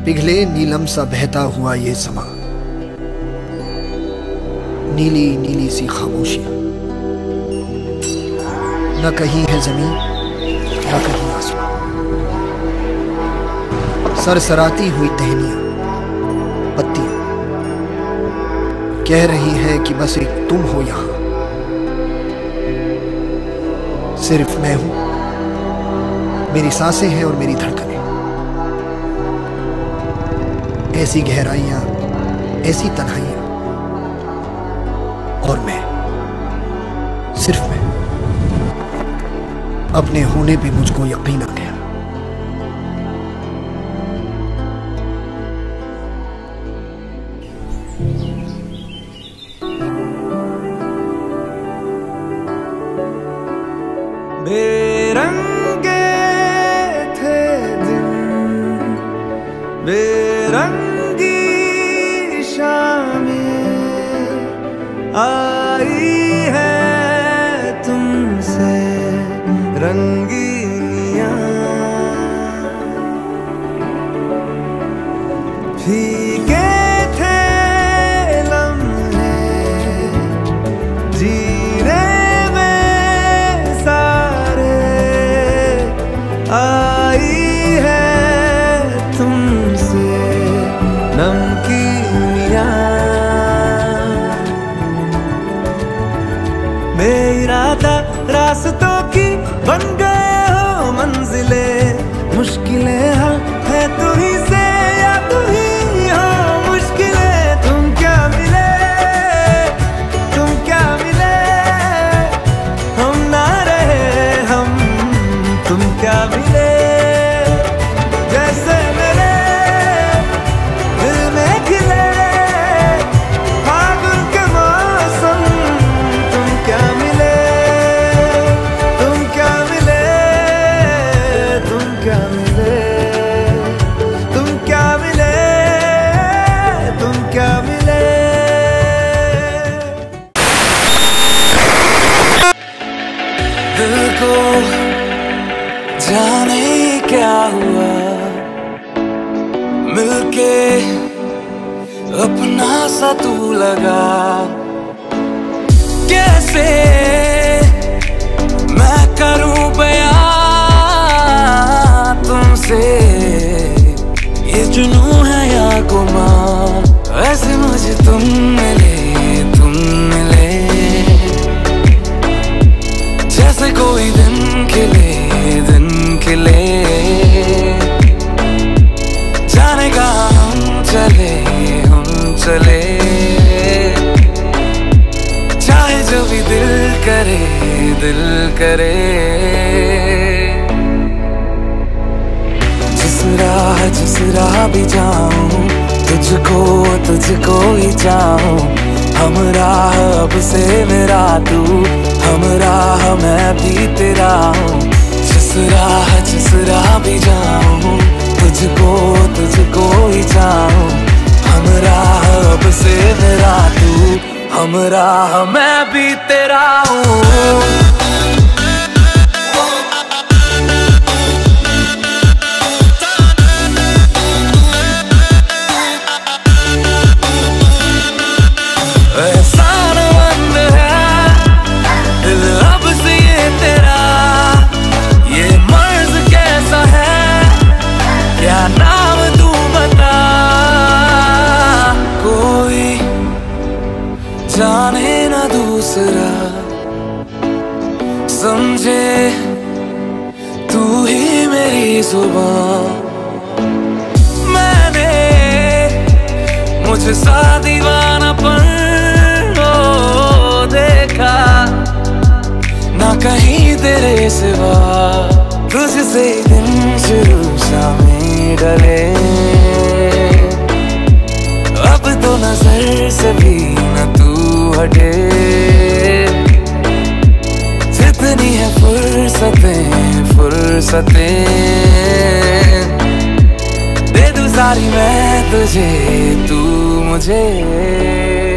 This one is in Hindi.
पिघले नीलम सा बहता हुआ ये समा, नीली नीली सी खामोशियां, न कहीं है जमीन न कहीं आसमां, सरसराती हुई टहनियां पत्तियां कह रही है कि बस एक तुम हो यहां, सिर्फ मैं हूं, मेरी सांसें हैं और मेरी धड़कनें, ऐसी गहराइयां, ऐसी तन्हाइयां, और मैं, सिर्फ मैं। अपने होने पे मुझको यकीन आ गया। बेरंगे थे दिन, बेरंगी शामें आई है तुमसे रंगीनियां, फीके थे लम्हे जीने आई है तुमसे नमकीनियां, बेइरादा रास्तों की बन गए हो मंजिले, मुश्किलें हल है तू ही से या तू ही हो मुश्किलें। तुम क्या मिले, तुम क्या मिले, हम ना रहे हम, तुम क्या मिले, जैसे मेरे दिल में खिले फागुन के मौसम। तुम क्या मिले, तुम क्या मिले, तुम क्या मिले, तुम क्या मिले, तुम क्या मिले। दिल को जाने क्या हुआ, मिलके अपना सा तू लगा, कैसे मैं करूं बयां तुमसे, ये जुनूं है या गुमां, ऐसे मुझे तुम मिले जैसे कोई दिन खिले, दिन खिले, जाने का हम चले, चाहे जो भी दिल करे, दिल करे। जिस राह भी जाऊं, तुझको ही चाहूं, हम राह अब से मेरा तू, हम राह मैं भी तेरा हूँ। जिस राह भी जाऊं, तुझको ही चाहूं, हम राह अब से मेरा तू, हम राह मैं भी तेरा हूँ। नाम तू बता, कोई जाने ना दूसरा, समझे तू ही मेरी जुबान। मैंने मुझ सा दीवानापन देखा ना कहीं तेरे सिवा, तुझसे दिन शुरू शामें डले, अब तो नजर से भी न तू हटे, जितनी है फुर्सतें दे दूं सारी मैं तुझे, तू मुझे।